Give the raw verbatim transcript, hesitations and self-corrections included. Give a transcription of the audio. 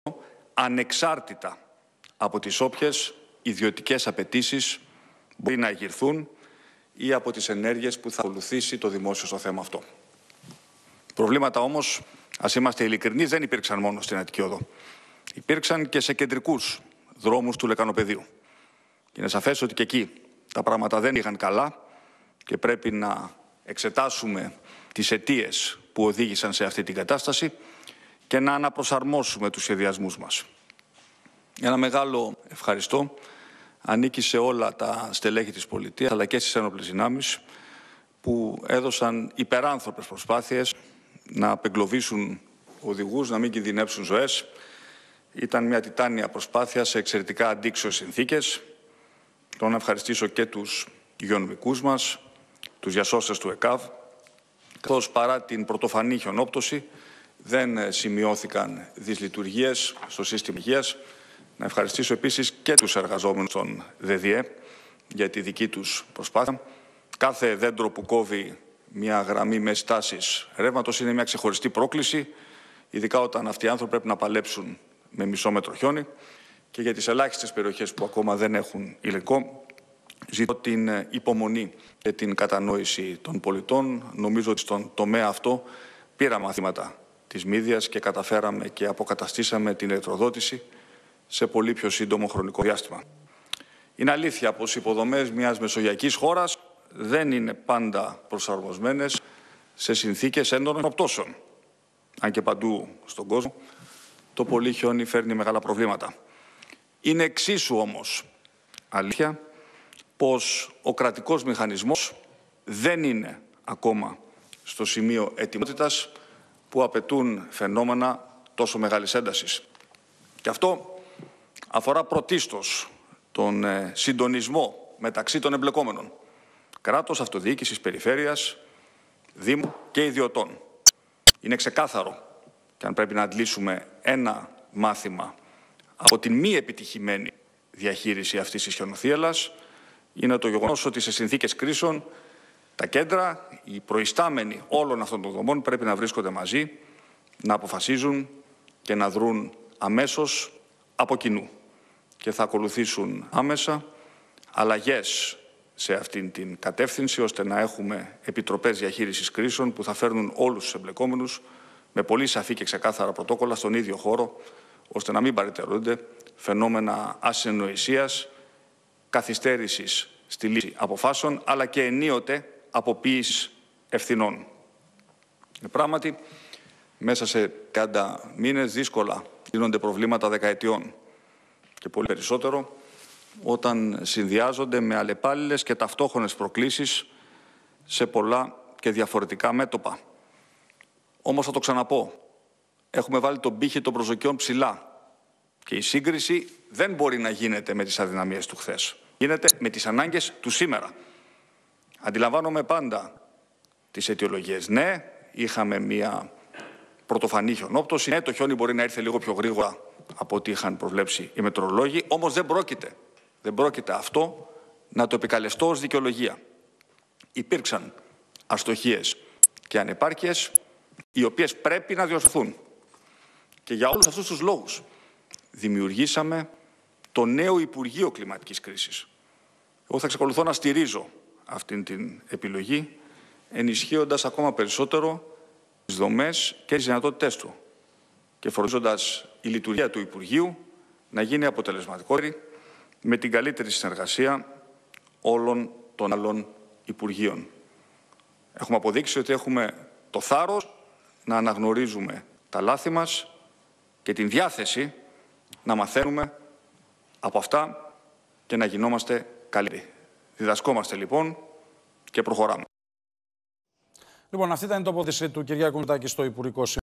ανεξάρτητα από τις όποιες ιδιωτικές απαιτήσεις μπορεί να εγγυηθούν ή από τις ενέργειες που θα ακολουθήσει το δημόσιο στο θέμα αυτό. Προβλήματα όμως, ας είμαστε ειλικρινείς, δεν υπήρξαν μόνο στην Αττική Οδό. Υπήρξαν και σε κεντρικούς δρόμους του Λεκανοπεδίου. Και είναι σαφές ότι και εκεί τα πράγματα δεν είχαν καλά και πρέπει να εξετάσουμε τις αιτίες που οδήγησαν σε αυτή την κατάσταση και να αναπροσαρμόσουμε τους σχεδιασμούς μας. Ένα μεγάλο ευχαριστώ ανήκει σε όλα τα στελέχη της πολιτείας αλλά και στις ένοπλες δυνάμεις που έδωσαν υπεράνθρωπες προσπάθειες να απεγκλωβίσουν οδηγούς, να μην κινδυνεύσουν ζωές. Ήταν μια τιτάνια προσπάθεια σε εξαιρετικά αντίξωες συνθήκες. Θέλω να ευχαριστήσω και τους υγειονομικούς μας, τους διασώστες του ΕΚΑΒ, καθώς παρά την πρωτοφανή χιονόπτωση δεν σημειώθηκαν δυσλειτουργίες στο σύστημα υγείας. Να ευχαριστήσω επίσης και τους εργαζόμενους των ΔΔΕ για τη δική τους προσπάθεια. Κάθε δέντρο που κόβει μια γραμμή με στάσεις ρεύματος είναι μια ξεχωριστή πρόκληση, ειδικά όταν αυτοί οι άνθρωποι πρέπει να παλέψουν με μισό μέτρο χιόνι. Και για τις ελάχιστες περιοχές που ακόμα δεν έχουν υλικό, ζητώ την υπομονή και την κατανόηση των πολιτών. Νομίζω ότι στον τομέα αυτό πήραμε μαθήματα της μύδιας και καταφέραμε και αποκαταστήσαμε την ηλεκτροδότηση σε πολύ πιο σύντομο χρονικό διάστημα. Είναι αλήθεια πως οι υποδομές μιας μεσογειακής χώρας δεν είναι πάντα προσαρμοσμένες σε συνθήκες έντονων πτώσεων. Αν και παντού στον κόσμο το πολύ χιόνι φέρνει μεγάλα προβλήματα. Είναι εξίσου όμως αλήθεια πως ο κρατικός μηχανισμός δεν είναι ακόμα στο σημείο ετοιμότητας που απαιτούν φαινόμενα τόσο μεγάλης έντασης. Και αυτό αφορά πρωτίστως τον συντονισμό μεταξύ των εμπλεκόμενων. Κράτος, αυτοδιοίκησης, περιφέρειας, δήμου και ιδιωτών. Είναι ξεκάθαρο και αν πρέπει να αντλήσουμε ένα μάθημα από την μη επιτυχημένη διαχείριση αυτής της χιονοθύελλας, είναι το γεγονός ότι σε συνθήκες κρίσεων τα κέντρα, οι προϊστάμενοι όλων αυτών των δομών πρέπει να βρίσκονται μαζί, να αποφασίζουν και να δρουν αμέσως από κοινού. Και θα ακολουθήσουν άμεσα αλλαγές σε αυτήν την κατεύθυνση, ώστε να έχουμε επιτροπές διαχείρισης κρίσεων που θα φέρνουν όλους τους εμπλεκόμενους με πολύ σαφή και ξεκάθαρα πρωτόκολλα στον ίδιο χώρο, ώστε να μην παραιτηρούνται φαινόμενα ασυνοησίας, καθυστέρησης στη λήψη αποφάσεων, αλλά και ενίοτε αποποίησης ευθυνών. Ε, πράγματι, μέσα σε τριάντα μήνες δύσκολα λύνονται προβλήματα δεκαετιών και πολύ περισσότερο όταν συνδυάζονται με αλλεπάλληλες και ταυτόχρονες προκλήσεις σε πολλά και διαφορετικά μέτωπα. Όμως θα το ξαναπώ, έχουμε βάλει τον πύχη των προσδοκιών ψηλά και η σύγκριση δεν μπορεί να γίνεται με τις αδυναμίες του χθες. Γίνεται με τις ανάγκες του σήμερα. Αντιλαμβάνομαι πάντα τις αιτιολογίες. Ναι, είχαμε μία πρωτοφανή χιονόπτωση. Ναι, το χιόνι μπορεί να ήρθε λίγο πιο γρήγορα από ό,τι είχαν προβλέψει οι μετρολόγοι. Όμως δεν πρόκειται, δεν πρόκειται αυτό να το επικαλεστώ ως δικαιολογία. Υπήρξαν αστοχίες και ανεπάρκειες, οι οποίες πρέπει να διορθωθούν. Και για όλους αυτούς τους λόγους δημιουργήσαμε το νέο Υπουργείο Κλιματικής Κρίσης. Εγώ θα εξακολουθώ να στηρίζω αυτήν την επιλογή, ενισχύοντας ακόμα περισσότερο τις δομές και τις δυνατότητές του και φροντίζοντας η λειτουργία του Υπουργείου να γίνει αποτελεσματικότερη με την καλύτερη συνεργασία όλων των άλλων Υπουργείων. Έχουμε αποδείξει ότι έχουμε το θάρρος να αναγνωρίζουμε τα λάθη μας και την διάθεση να μαθαίνουμε από αυτά και να γινόμαστε καλύτεροι. Διδασκόμαστε λοιπόν και προχωράμε. Λοιπόν, αυτή ήταν η τοποθέτηση του Κυριάκου Μητσοτάκη στο Υπουργικό Συμβούλιο.